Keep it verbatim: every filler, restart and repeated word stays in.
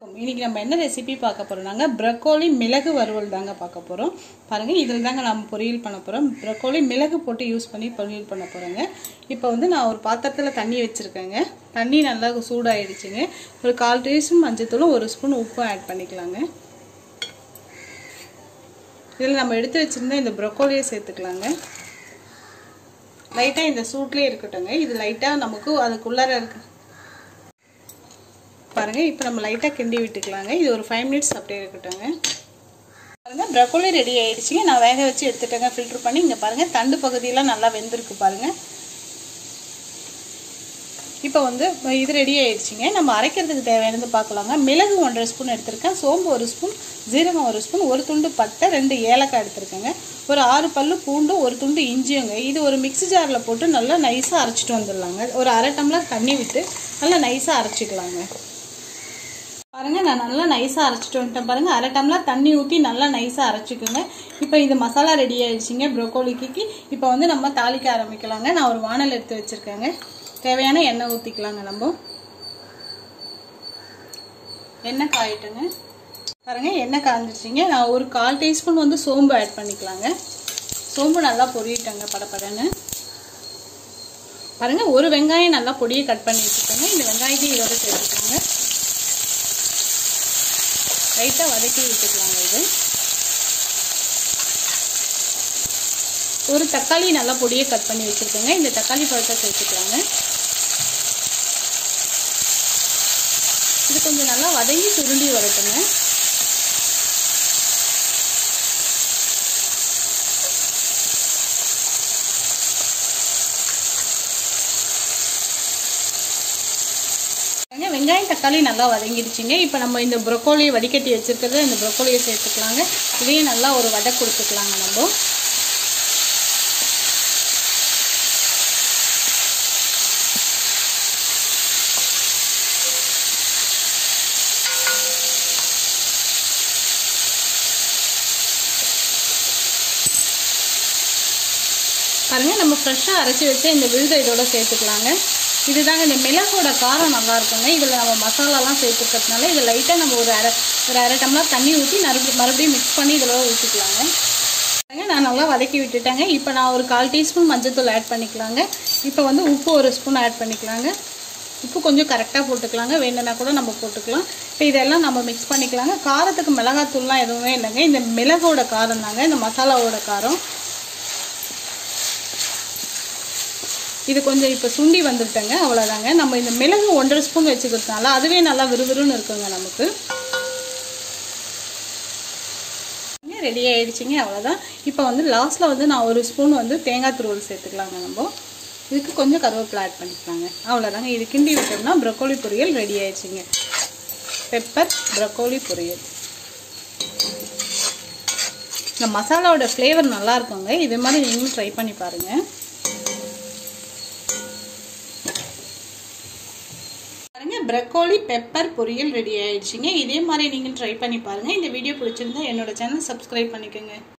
இன்னைக்கு நம்ம என்ன ரெசிபி பார்க்க போறோம்னாங்க ப்ரோக்கோலி மிளகு வறுவல் தாங்க பார்க்க போறோம். பாருங்க இதில தாங்க நம்ம பொரியல் பண்ண போறோம். ப்ரோக்கோலி மிளகு போட்டு யூஸ் பண்ணி பொரியல் பண்ண போறோங்க. இப்போ வந்து நான் ஒரு பாத்திரத்துல தண்ணி வச்சிருக்கேங்க. தண்ணி நல்லா சூடாயிடுச்சுங்க. ஒரு கால் டீஸ்பூன் மஞ்சள்தூளும் ஒரு ஸ்பூன் உப்பும் ஆட் பண்ணிக்கலாங்க. இதில் நம்ம எடுத்து வச்சிருந்த இந்த ப்ரோக்கோலியை சேர்த்துக்கலாங்க. லைட்டா இந்த சூட்லயே இருக்கட்டும்ங்க. இது லைட்டா நமக்கு அதுக்குள்ளார இருக்கு பாருங்க. இப்போ நம்ம லைட்டா கிண்டி விட்டுக்கலாங்க. இது ஒரு ஃபைவ் மினிட்ஸ் அப்படியே இருக்கட்டும்ங்க. பாருங்க ப்ரோக்கோலி ரெடி ஆயிடுச்சுங்க. நான் வேக வச்சு எடுத்துட்டேங்க ஃபில்டர் பண்ணி. இங்க பாருங்க தண்டு பகுதியெல்லாம் நல்லா வெந்திருக்கு பாருங்க. இப்போ வந்து இது ரெடி ஆயிடுச்சுங்க. நம்ம அரைக்கிறதுக்கு தேவையானது பார்க்கலாங்க. மிளகு ஒன்றரை ஸ்பூன் எடுத்திருக்கேன், சோம்பு ஒரு ஸ்பூன், ஜீரகம் ஒரு ஸ்பூன், ஒரு துண்டு பட்டை, ரெண்டு ஏலக்காய் எடுத்திருக்கேங்க, ஒரு ஆறு பல்லு பூண்டு, ஒரு துண்டு இஞ்சியுங்க. இது ஒரு மிக்ஸி ஜாரில் போட்டு நல்லா நைஸாக அரைச்சிட்டு வந்துடலாங்க. ஒரு அரை டம்ளர் தண்ணி விட்டு நல்லா நைஸாக அரைச்சிக்கலாங்க. பாருங்க நான் நல்லா நைஸாக அரைச்சிட்டு வந்துட்டேன் பாருங்க. அரை டம்ளர் தண்ணி ஊற்றி நல்லா நைஸாக அரைச்சிக்கோங்க. இப்போ இது மசாலா ரெடி ஆயிடுச்சுங்க ப்ரோக்கோலிக்கு. இப்போ வந்து நம்ம தாளிக்க ஆரம்பிக்கலாங்க. நான் ஒரு வானல் எடுத்து வச்சிருக்கேங்க. தேவையான எண்ணெய் ஊற்றிக்கலாங்க. நம்ம எண்ணெய் காயிட்டுங்க. பாருங்க எண்ணெய் காய்ஞ்சிருச்சிங்க. நான் ஒரு கால் டீஸ்பூன் வந்து சோம்பு ஆட் பண்ணிக்கலாங்க. சோம்பு நல்லா பொரியட்டங்க படப்படன்னு. பாருங்க ஒரு வெங்காயம் நல்லா பொடியை கட் பண்ணி வச்சுக்கோங்க. இந்த வெங்காயத்தையும் இதோட சேர்த்துக்கோங்க. லைட்டாக வதக்கி விட்டுக்கலாங்க. இது ஒரு தக்காளி நல்லா பொடியை கட் பண்ணி வச்சுருக்கோங்க. இந்த தக்காளி பழத்தை சேர்த்துக்கலாங்க. இது கொஞ்சம் நல்லா வதங்கி சுருண்டி வரட்டுங்க. வெங்காயம் தக்காளி நல்லா வதங்கிடுச்சிங்க. இப்போ நம்ம இந்த ப்ரோக்கோலியை வடிகட்டி வச்சிருக்கிறத இந்த ப்ரோக்கோலியை சேர்த்துக்கலாங்க. இதையும் நல்லா ஒரு வடை கொடுத்துக்கலாங்க. நம்ம பாருங்க நம்ம ஃப்ரெஷ்ஷாக அரைச்சி வச்சு இந்த விழுதை இதோட சேர்த்துக்கலாங்க. இதுதாங்க இந்த மிளகோட காரம் நல்லா இருக்குங்க. இதில் நம்ம மசாலாலாம் சேர்த்துக்கிறதுனால இது லைட்டாக நம்ம ஒரு அரை ஒரு அரை டம்ளர் தண்ணி ஊற்றி மறுபடியும் மறுபடியும் மிக்ஸ் பண்ணி இதில் ஊற்றிக்கலாங்க. நான் நல்லா வதக்கி விட்டுட்டேங்க. இப்போ நான் ஒரு கால் டீஸ்பூன் மஞ்சள்தூள் ஆட் பண்ணிக்கலாங்க. இப்போ வந்து உப்பு ஒரு ஸ்பூன் ஆட் பண்ணிக்கலாங்க. உப்பு கொஞ்சம் கரெக்டாக போட்டுக்கலாங்க. வேணுன்னா கூட நம்ம போட்டுக்கலாம். இப்போ இதெல்லாம் நம்ம மிக்ஸ் பண்ணிக்கலாங்க. காரத்துக்கு மிளகாத்தூள்லாம் எதுவுமே இல்லைங்க. இந்த மிளகோட காரம் தாங்க இந்த மசாலாவோட காரம். இது கொஞ்சம் இப்போ சுண்டி வந்துட்டேங்க. அவ்வளோதாங்க. நம்ம இந்த மிளகு ஒன்றரை ஸ்பூன் வச்சுக்கிறதுனால அதுவே நல்லா விறுவிறுன்னு இருக்குங்க. நமக்கு ரெடி ஆயிடுச்சுங்க. அவ்வளோதான். இப்போ வந்து லாஸ்ட்டில் வந்து நான் ஒரு ஸ்பூன் வந்து தேங்காய் துருவல் சேர்த்துக்கலாங்க. நம்ம இதுக்கு கொஞ்சம் கருவேப்பிலை ஆட் பண்ணிக்கலாங்க. அவ்வளோதாங்க. இது கிண்டி விட்டோம்னா ப்ரோக்கோலி பொரியல் ரெடி ஆயிடுச்சுங்க. பெப்பர் ப்ரோக்கோலி பொரியல். இந்த மசாலாவோட ஃப்ளேவர் நல்லா இருக்குங்க. இதே மாதிரி நீங்களும் ட்ரை பண்ணி பாருங்கள். ப்ரோக்கோலி பெப்பர் பொரியல் ரெடி ஆயிடுச்சுங்க. இதே மாதிரி நீங்கள் ட்ரை பண்ணி பாருங்கள். இந்த வீடியோ பிடிச்சிருந்தா என்னோட சேனல் சப்ஸ்கிரைப் பண்ணிக்கோங்க.